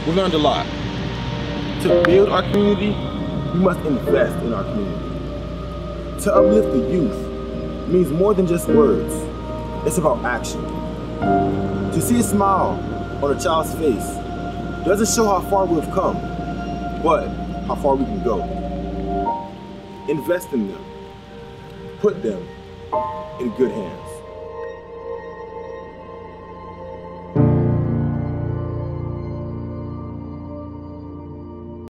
We learned a lot. To build our community, we must invest in our community. To uplift the youth means more than just words. It's about action. To see a smile on a child's face doesn't show how far we've come, but how far we can go. Invest in them. Put them in good hands.